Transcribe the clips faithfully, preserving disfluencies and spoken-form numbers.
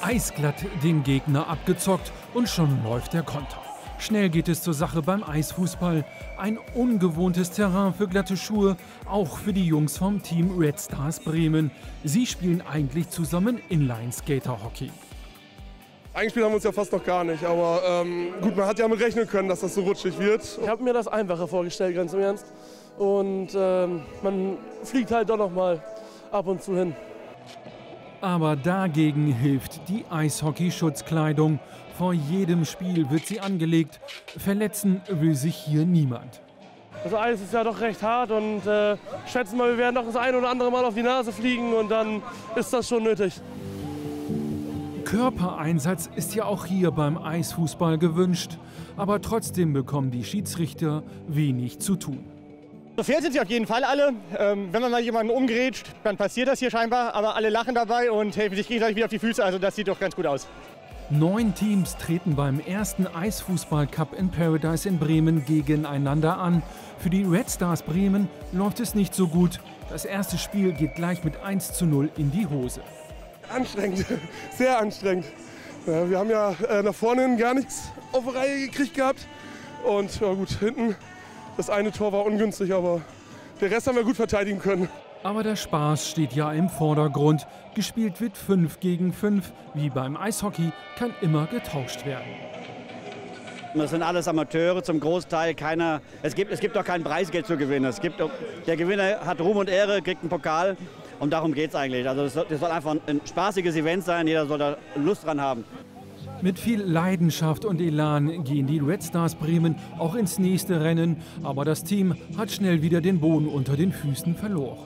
Eisglatt den Gegner abgezockt und schon läuft der Konter. Schnell geht es zur Sache beim Eisfußball. Ein ungewohntes Terrain für glatte Schuhe, auch für die Jungs vom Team Red Stars Bremen. Sie spielen eigentlich zusammen Inline-Skater-Hockey. Eingespielt haben wir uns ja fast noch gar nicht, aber ähm, gut, man hat ja mit rechnen können, dass das so rutschig wird. Ich habe mir das einfacher vorgestellt, ganz im Ernst. Und ähm, man fliegt halt doch noch mal ab und zu hin. Aber dagegen hilft die Eishockey-Schutzkleidung. Vor jedem Spiel wird sie angelegt. Verletzen will sich hier niemand. Das Eis ist ja doch recht hart und äh, schätzen mal, wir werden noch das ein oder andere Mal auf die Nase fliegen und dann ist das schon nötig. Körpereinsatz ist ja auch hier beim Eisfußball gewünscht. Aber trotzdem bekommen die Schiedsrichter wenig zu tun. So fair sind sie auf jeden Fall alle. Ähm, wenn man mal jemanden umgrätscht, dann passiert das hier scheinbar. Aber alle lachen dabei und helfen sich gegenseitig wieder auf die Füße. Also das sieht doch ganz gut aus. Neun Teams treten beim ersten Eisfußball-Cup in Paradise in Bremen gegeneinander an. Für die Red Stars Bremen läuft es nicht so gut. Das erste Spiel geht gleich mit eins zu null in die Hose. Anstrengend, sehr anstrengend. Ja, wir haben ja äh, nach vorne gar nichts auf die Reihe gekriegt gehabt. Und ja gut, hinten, das eine Tor war ungünstig, aber der Rest haben wir gut verteidigen können. Aber der Spaß steht ja im Vordergrund. Gespielt wird fünf gegen fünf. Wie beim Eishockey kann immer getauscht werden. Das sind alles Amateure, zum Großteil keiner. Es gibt, es gibt auch kein Preisgeld zu gewinnen. Es gibt, der Gewinner hat Ruhm und Ehre, kriegt einen Pokal. Und darum geht es eigentlich. Also das soll, das soll einfach ein spaßiges Event sein. Jeder soll da Lust dran haben. Mit viel Leidenschaft und Elan gehen die Red Stars Bremen auch ins nächste Rennen. Aber das Team hat schnell wieder den Boden unter den Füßen verloren.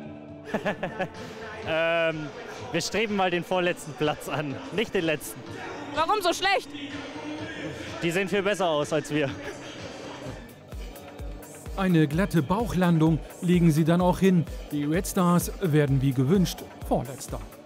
ähm, wir streben mal den vorletzten Platz an, nicht den letzten. Warum so schlecht? Die sehen viel besser aus als wir. Eine glatte Bauchlandung legen sie dann auch hin. Die Red Stars werden wie gewünscht Vorletzter.